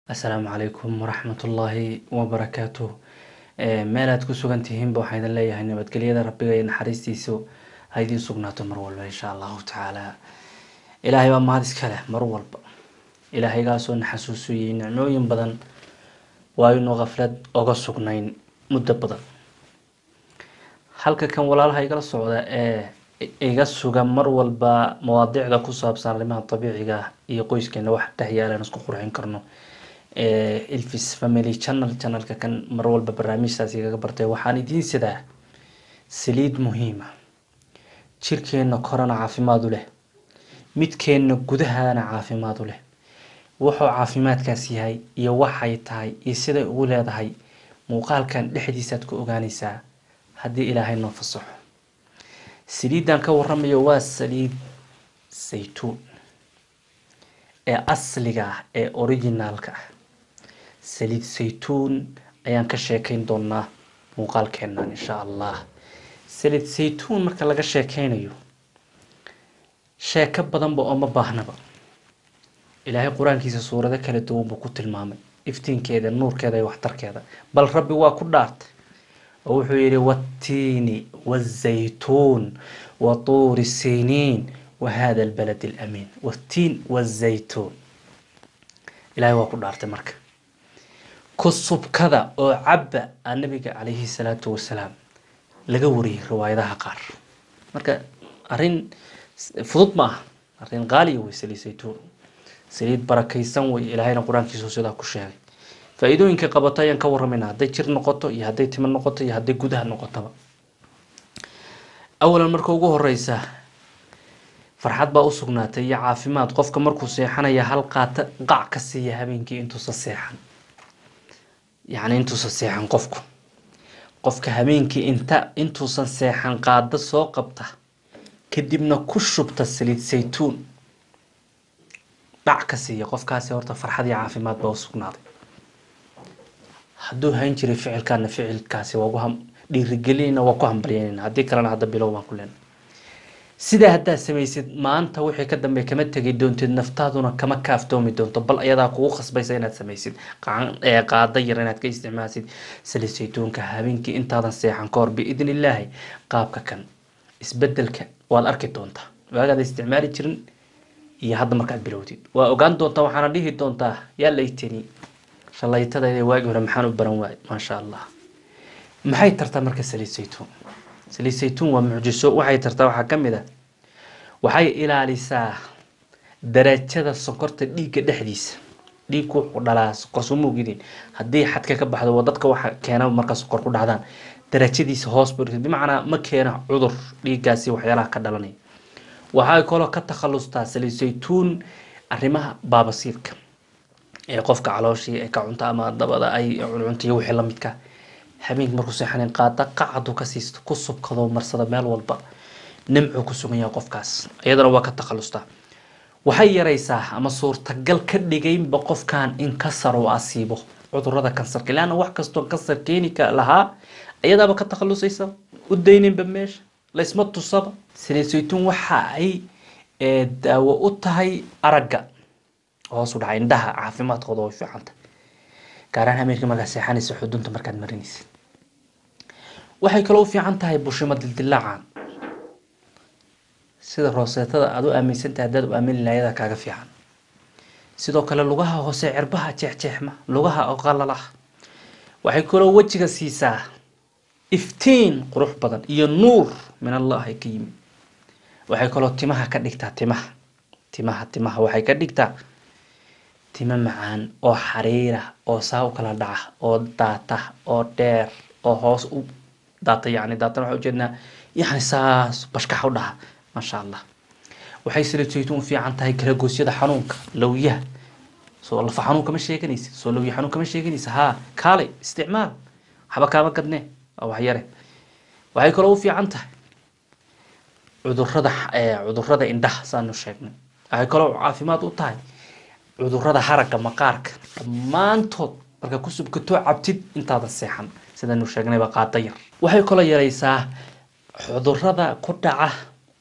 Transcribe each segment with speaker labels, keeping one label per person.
Speaker 1: السلام عليكم ورحمة الله وبركاته. meelaad ku sugan tihiinba waxaan idin leeyahay nabadgelyada rabbiga iyo naxariistiisu ha idiin sugnaato mar walba insha allahu tacaala. ilaahay baa mahad iska leh mar walba. ilaahaygaasoo na xasuusiyey nicmooyin badan waaynu qaflad oga sugnayn muddo badan. halka kan walaalaha igala socda ee iga sugan mar walba mawaadiicda ku saabsan arrimaha dabiiciga ah iyo qoyskeena wax dhexyaalan isku qurxin karno. Elvis Family channelka kan mar walba barnaamijtaas igaga bartay waxaan idiin sidaa saliid muhiim ah jirkeena korana caafimaad u leh midkeena gudahana caafimaad u leh wuxuu caafimaadkaas yahay iyo waxay tahay iyo sida ugu leedahay muuqaalkan dhexdiisa aad ku ogaanaysaa haddii ilaahay noo fasaxo. saliidan ka warramayo waa saliid saytuun ee asliga ah ee originalka ah. saliid saytuun ayaan ka sheekayn doonaa muuqaalkeennan insha allah. saliid saytuun marka laga sheekaynayo sheeko badanba oo ma baahnaba. ilaahay qur-aankiisa suurado kala duwan buu ku tilmaamay iftiinkeeda nuurkeeda iyo waxtarkeeda bal rabbi waa ku dhaartay oo wuxuu yidhi wattiini wazaytuun watuuri siniin wahada albalad alamiin. wattiin wazaytuun ilaahay waa ku dhaartay marka kusubkada oo cabba nabiga calayhi salaatu wasalaam laga wariyay riwaayadaha qaar. marka arrin fudud ma aha arrin qaaliya wey saliid saytuun saliid barakaysan wey ilaahayna qur-aankiisu sidaa ku sheegay. faa'iidooyinka qabato ayaan ka warramaynaa hadday jir noqoto iyo hadday timo noqoto iyo hadday gudaha noqotaba. awalan marka ugu horeysa farxad baa u sugnaatay iyo caafimaad qofka markuu seexanaya hal qaata qac ka siiya habeenkii intuusan seexan. yacni intuusan seexan qofka habeenkii intuusan seexan qaada soo qabta kadibna ku shubta saliid saytuun dhac ka siiya qofkaasi horta farxad iyo caafimaad baa u sugnaaday. hadduu hayn jiray ficilkaana ficilkaasi waa dhiirigelinayna waa ku hambalyaynayna haddii kalena hadda bilow baan ku leenahay. sidaa haddaad samaysid maanta wixii ka dambe kama tegi doontid naftaaduna kama kaaftoomi doonto bal ayadaa kugu khasbaysa inaad samaysid qaada yar inaad ka isticmaalsid saliid saytuunka habeenkii intaadan seexan ka hor biidni illaahi. qaabka kan isbedelka waad arki doontaa waagaad isticmaali jirin iyo hadda markaad bilowdid waa ogaan doontaa waxaana dhihi doontaa yaa laytani shalaytadayda waagi hore maxaan u baran waayay maasha allah. maxay tartaa marka saliid saytuun? saliid saytuun waa mucjiso. waxay tartaa waxaa ka mid ah waxay ilaalisaa darajada sonkorta dhiigga dhexdiisa. dhiigku wuxuu dhalaa sonkor soo moogidin haddii xadka ka baxdo waa dadka waxa keena marka sonkor ku dhacdaan darajadiisa hoos buu dhigay bimacnaa ma keena cudur dhiiggaasi waxyaalaha ka dhalanaya. waxay kaloo ka takhalustaa saliid saytuun arrimaha baabasiirka ee qofka calooshii ay ka cunto ama dabada ay cunto iyo wixii la midka habeenkii markuu seexaneen qaada qacadu ka siisto ku subkado marsada meel walba nimcu ku sugan yahay qofkaas iyadana waa ka takhalustaa. waxay yaraysaa ama suurtagal ka dhigaynba qofkan in kasar uu asiibo cudurrada kansarka ilaana wax kastoo kansar keeni ka lahaa iyadaaba ka takhalusaysa u dayninba meesha laysma tusaba. saliid saytuun waxa ay daawo u tahay aragga hoos u dhacay indhaha caafimaadkooda way fiicanta gaar ahaan habeenkii markaad seexanaysa xudunta markaad marinaysid. waxay kaloo u fiican tahay bushimo dildilaacan sida rooseetada aad u aaminsantahay haddaad u aamini lahayd kaaga fiican. sidoo kale lugaha hoose cirbaha jeexjeexma lugaha oo qalala waxay kaloo wajiga siisaa iftiin qurux badan iyo nuur min allah ay ka yimid. waxay kaloo timaha ka dhigtaa timaha waxay ka dhigtaa timo macaan oo xariira oo saa u kala dhaca oo daata oo dheer oo hoos u daata yacni daatana waxaa ujeednaa yacni saas bashkax u dhaha maasha allah. waxay saliid saytuun fiican tahay kalagoosyada xanuunka lawyaha soo lafa xanuun kama sheeganaysid soo lawya xanuun kama sheeganaysa haa kaalay isticmaal waxba kaama gadnee waa wax yare. waxay kaloo u fiican tahay cudurrada indhaha saanu sheegnay. waxay kaloo caafimaad u tahay cudurrada haragga maqaarka dhammaantood marka ku subkato cabtid intaadan seexan sidaanu sheegnayba qaada yar. waxay kaloo yaraysaa cudurrada ku dhaca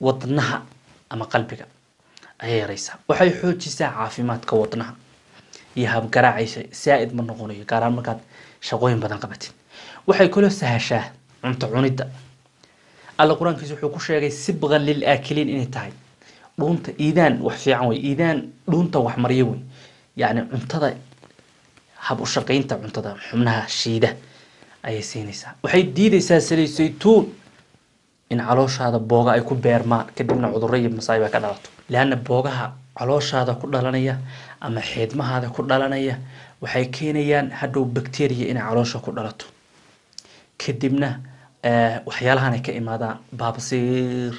Speaker 1: wadnaha ama qalbiga ayay yaraysaa. waxay xoojisaa caafimaadka wadnaha iyo habgaraacaysa saa'id ma noqonayo gaar ahaan markaad shaqooyin badan qabatid waxay kaloo sahashaa cunto cunidda alla quraankiisa wuxuu ku sheegay sibqan lil aakiliin inay tahay dhuunta iidaan wax fiican way iidaan dhuunta wax mariyo way yani cuntada hab u shaqaynta cuntada xubnaha shiida ayay siinaysaa waxay diidaysaa saliid saytuun in calooshaada booga ay ku beermaan kadibna cudurro iyo masaa'ib ka dhalato laana boogaha calooshaada ku dhalanaya ama xiidmahaada ku dhalanaya waxay keenayaan hadhow bacteria inay caloosha ku dhalato kadibna waxyaalahan ay ka imaadaan baabasiir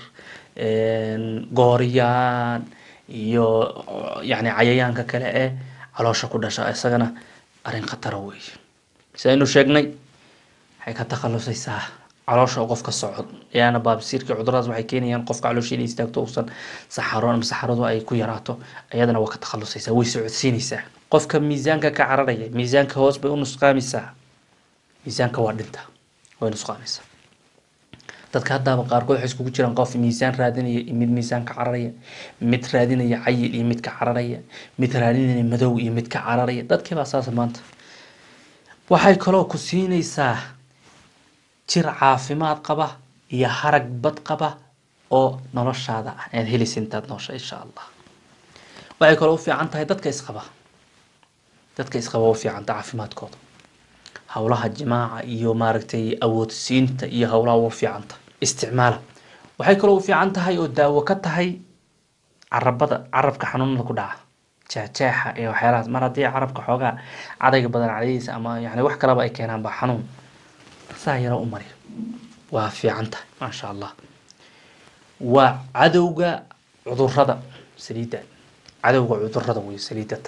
Speaker 1: gooriyaan iyo yani cayayaanka kale ee caloosha ku dhasha isagana arrin khatar weeye sidaynu sheegnay waxay ka takhalusaysaa caloosha qofka socod yaana baabasiirka cuduradaas waxay keenayaan qofka calooshiisa inay istaagto uusan saxaro ama saxaradu ay ku yaraato ayadana waa ka takhalusaysaa way socodsiinaysaa qofka miisaanka ka cararaya miisaanka hoos bay u nusqaamaysaa miisaanka waa dhinta way nusqaamaysaa dadka haddaaba qaarkood waxay iskugu jiraan qof miisaan raadinaya iyo mid miisaan ka cararaya mid raadinaya cayil iyo mid ka cararaya mid raadinaya madow iyo mid ka cararaya dadkii baa saas maanta waxay kaloo ku siinaysaa jir caafimaad qaba iyo harag bad qaba oo noloshaada ah aad helaysa intaad noosha insha allah waxay kaloo u fiican tahay dadka isqaba u fiican tahay caafimaadkooda howlaha jimaaca iyo maaragtay awoodsiinta iyo howlaha u fiicanta isticmaala waxay kaloo u fiican tahay oo daawo ka tahay carabka xanuunada ku dhaca jaajeexa iyo waxyaalahaas mar haddii carabka xoogaa cadayga badan cadaydiisa ama yani wax kalaba ay keenaan ba xanuun saa yaro u mariyo waa fiican tahay maasha allah waa cadowga cudurrada saliidda cadowga cudurrada wey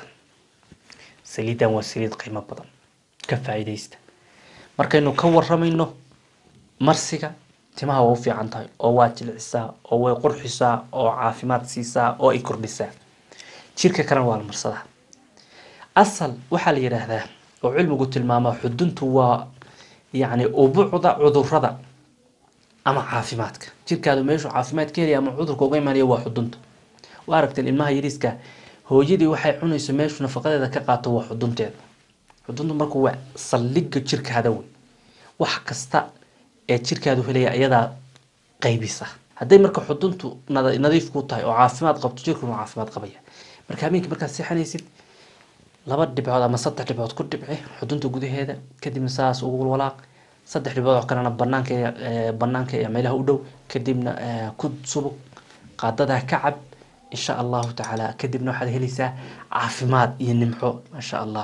Speaker 1: saliidan waa saliid qiimo badan ka faa'iidaysta markaynu ka waramayno marsiga timaha waa u fiican tahay oo waa jilcisaa oo way qurxisaa oo caafimaad siisaa oo ay kordhisaa jirka kalena waa la marsadaa asal waxaa la yidhaahdaa oo cilmigu tilmaamaa xuduntu waa يعني وبعض عذرada ama caafimaadka jirkaadu meeshu caafimaad ka helaya ama cudurka uga imaanaya waa xudunta waa aragteen ilmaha yariiska hooyadii waxay cunayso meeshu nafaqadeeda ka qaato waa xudunteeda xuduntu markuu waa saldhigga jirkaada wey wax kasta ee jirkaadu helaya ayadaa qaybisa hadday marka xuduntu nadiif ku tahay oo caafimaad qabto jirkuna caafimaad qabaya marka habeenkii markaad seexanaysid laba dhibcood ama saddex dhibcood ku dhibci xudunta gudaheeda kadibna saas ugu walaaq saddex dhibcood oo kalena banaanka ee meelaha u dhow kadibna ku subug qaadada ka cab insha Allah taala kadibna waxaad helaysaa caafimaad iyo nimco insha Allah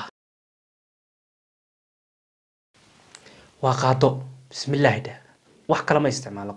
Speaker 1: waa qaado bismillaah wax kale ma isticmaalo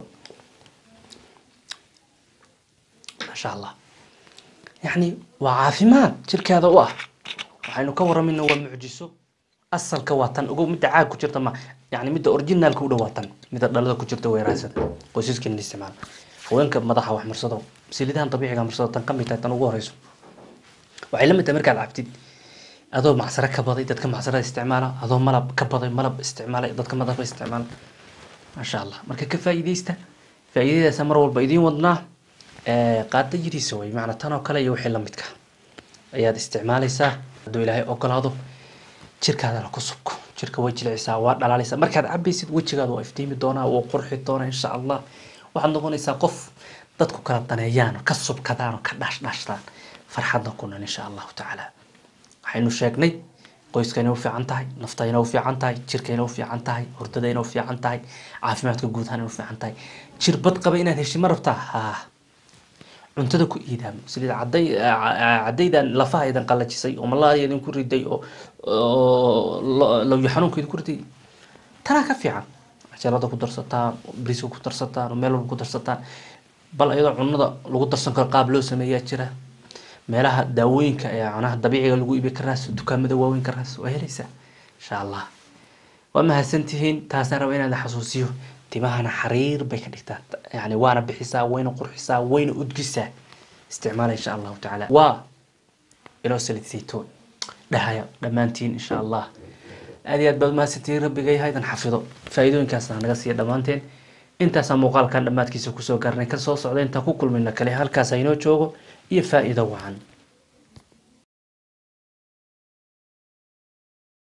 Speaker 1: insha Allah يعني وعافيمات شركة هذا واه waxaynu ka waramayna waa mucjiso asalka waa tan ugu mid caag ku jirta ma yani mid original ku dhawaatan mid dhalada ku jirta weeraasada qoysaskan isticmaal haweenka madaxa wax marsado siliidahan dabiiciga marsado tan kamid tahay tan ugu horeyso waxay la mid tahay markaad cabtid adoo macsara ka baday dadka macsara isticmaala adoo malab ka baday malab isticmaala dadka malab isticmaala ma sha Allah marka ka faa'iideysa mar walba idin wadnaa qaada yiriisa way macna tan oo kale iyo wixii la midka ayaad isticmaalaysaa haduu ilaahay ogolaado jirkaada ku subko jirka way jilcisaa waa dhalaalaysaa markaad cabaysid wajigaada waa iftiimi doonaa oo qurxi doonaa insha Allah waxaad noqonaysaa qof dadku kala daneeyaan ka subkadaan ka dhashtaan farxadna kuna insha Allah taala waxaynu sheegnay qoyskayna u fiican tahay naftayna u fiican tahay jirkayna u fiican tahay hurdadayna u fiican tahay caafimaadka guud ahaan u fiican tahay jir bad qaba inaad hesho ma rabtaa cuntada ku iidaam sida cadaydan lafaha idan qalajisay oo malaariya idin ku riday oo law xanuunka idin ku riday tara ka fiican ajalada ku darsataan bariiska ku darsataan meel walba ku darsataan bal ayadoo cunada lagu darsan karo qaab loo sameeyaa jira meelaha daawooyinka ee cunaha dabiiciga lagu iibi karaa dukaamada waaweyn karaa waa helaysaa insha Allah waa mahadsantihiin taasna rabo inaan xasuusiyo timahana xariir bay ka dhigtaa yani waana bixisaa wayna qurxisaa wayna udgisaa isticmaal insha Allah taala waa ilo saliidaytoon dhahaya dhamaantiin insha Allah aad baad mahadsantihiin rabbigay haydan xafido faa'iidooyinkaasna naga siiya dhamaanteen intaas muuqaalkan dhamaadkiisa ku soo gaarnay ka soo socda inta ku kulmayna kale halkaas ayno joogo iyo faa'iido wacan